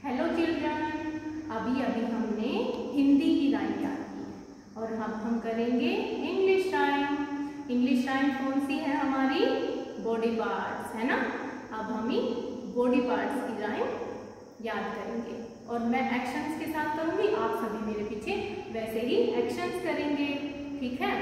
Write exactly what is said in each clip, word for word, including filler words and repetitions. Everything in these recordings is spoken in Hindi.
हेलो चिल्ड्रन, अभी अभी हमने हिंदी की राइम याद की और अब हम करेंगे इंग्लिश राइम। इंग्लिश राइम कौन सी है? हमारी बॉडी पार्ट्स है ना। अब हम ही बॉडी पार्ट्स की राइम याद करेंगे और मैं एक्शंस के साथ करूंगी, आप सभी मेरे पीछे वैसे ही एक्शंस करेंगे, ठीक है।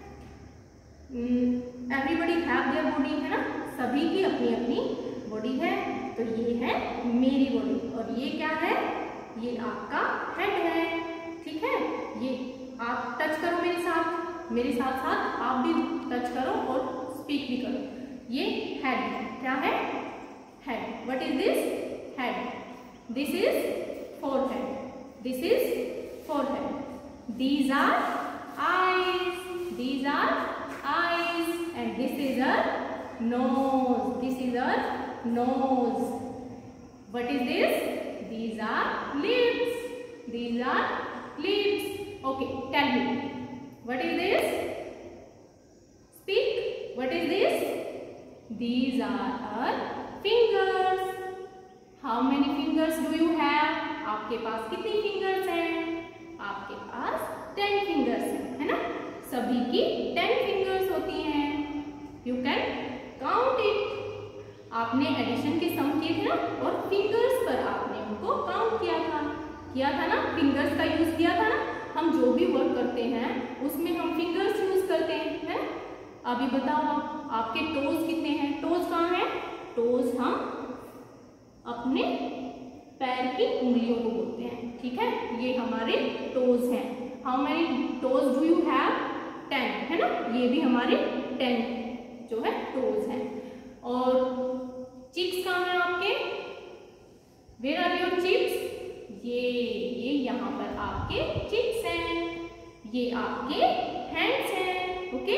एवरीबॉडी हैव देयर बॉडी, है ना, सभी की अपनी अपनी बॉडी है। तो ये है मेरी बॉडी और ये क्या है? ये आपका हेड है, ठीक है। ये आप टच करो मेरे साथ, मेरे साथ साथ आप भी टच करो और स्पीक भी करो। ये हेड है, क्या है? Head. What is this? Head. This is forehead, this is forehead. These are eyes, these are eyes and this is a nose, this is a nose. What is this? These are lips, these are lips. Okay, tell me, what is this? Speak, what is this? These are our fingers. How many fingers do you have? आपके पास कितनी fingers हैं? आपके पास ten fingers हैं, है ना। सभी की ten fingers होती हैं। You can count it. आपने एडिशन के सम किए थे ना और फिंगर्स पर आपने उनको काउंट किया था किया था ना, फिंगर्स का यूज किया था ना। हम जो भी वर्क करते हैं उसमें हम फिंगर्स यूज करते हैं, है? अभी बताओ आप, आपके टोज कितने हैं? टोज कहाँ हैं? टोज हम अपने पैर की उंगलियों को बोलते हैं, ठीक है। ये हमारे टोज हैं। How many toes do you have? Ten, है ना। ये भी हमारे टेन जो है टोज है। और चिक्स कहाँ हैं आपके? Where are your cheeks? ये ये यहाँ पर आपके चिक्स हैं, ये आपके हैंड्स हैं, ओके।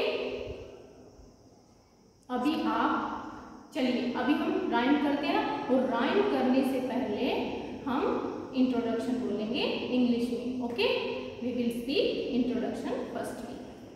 अभी आप चलिए अभी हम राइम करते हैं और राइम करने से पहले हम इंट्रोडक्शन बोलेंगे इंग्लिश में, okay. We will speak introduction firstly.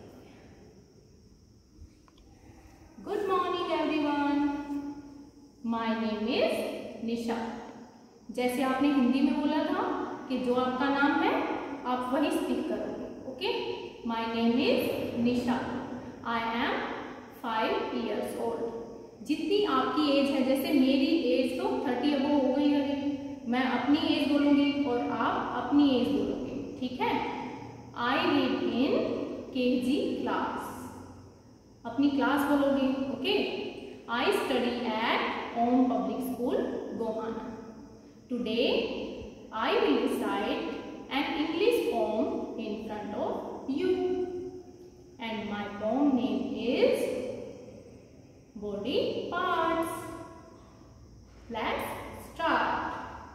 Good morning everyone. My name is Nisha. जैसे आपने हिंदी में बोला था कि जो आपका नाम है आप वही स्पीक करोगे, okay. My name is Nisha. I am five years old. जितनी आपकी एज है, जैसे मेरी एज तो थर्टी अबो हो गई है, मैं अपनी एज बोलूंगी और आप अपनी एज बोलोगे, ठीक है। I read in K G class, अपनी क्लास बोलोगे, okay. I study at Om public school Gohana. Today I will recite an English poem in front of you and my poem name is body parts. Let's start.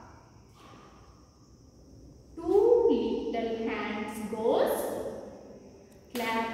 Two little hands goes clap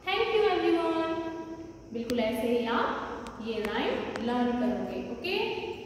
बिल्कुल ऐसे ही आप ये राइम लर्न करोगे, ओके।